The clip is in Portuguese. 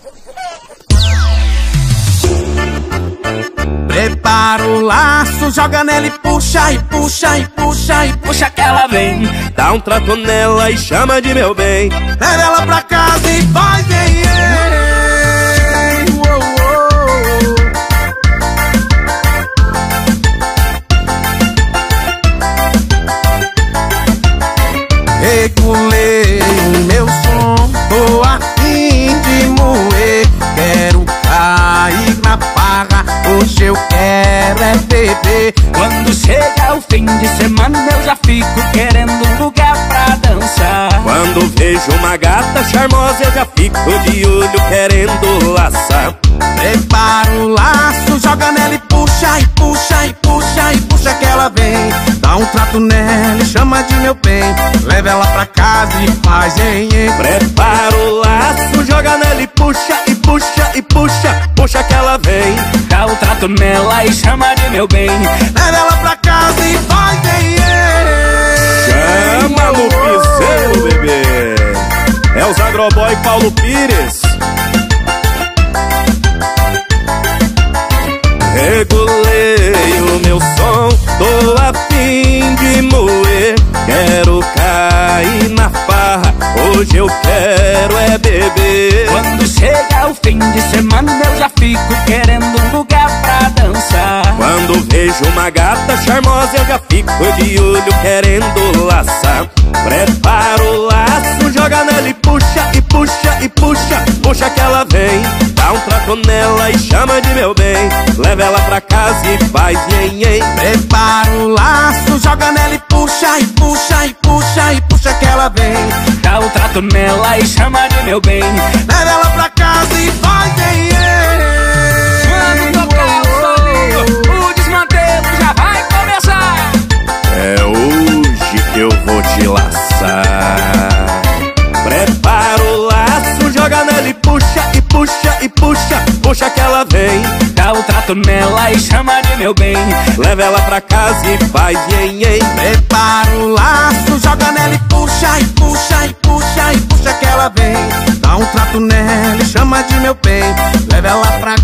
Prepara o laço, joga nela e puxa, e puxa, e puxa, e puxa que ela vem. Dá um trato nela e chama de meu bem. Leva ela pra casa e vai, vem, regulei o meu som, tô a fim de moer. Quero cair na farra, hoje eu quero é beber. Quando chega o fim de semana eu já fico querendo um lugar pra dançar. Quando vejo uma gata charmosa eu já fico de olho querendo laçar. Prepara o laço, joga nela e puxa, e puxa, e puxa, e puxa que ela vem. Dá um trato nela e chama de meu bem. Leva ela pra casa e faz em. Prepara o laço, joga nela e puxa, e puxa, e puxa, puxa que ela vem. Dá um trato nela e chama de meu bem. Leva ela pra casa e faz em. Chama no piseiro, bebê. É os Agroboy Paulo Pires. Regulei o meu som, tô a fim de moer. Quero cair na farra, hoje eu quero é beber. Quando chega o fim de semana eu já fico querendo um lugar pra dançar. Quando vejo uma gata charmosa eu já fico de olho querendo laçar. Prepara o laço, joga nela e puxa, e puxa, e puxa, puxa que ela vem. Dá um trato nela e chama de meu bem. Leva ela pra casa e faz nhen. Prepara o laço, joga nela e puxa, e puxa, e puxa, e puxa que ela vem. Dá um trato nela e chama de meu bem. Leva ela pra casa e faz nhen. Quando tocar o solinho, o desmantelo já vai começar. É hoje que eu vou te laçar. Prepara o laço, joga nela e puxa, e puxa, e puxa, puxa que ela vem. Dá um trato nela e chama de meu bem. Leva ela pra casa e faz nhen. Prepara o laço, joga nela e puxa, e puxa, e puxa, e puxa que ela vem. Dá um trato nela e chama de meu bem. Leva ela pra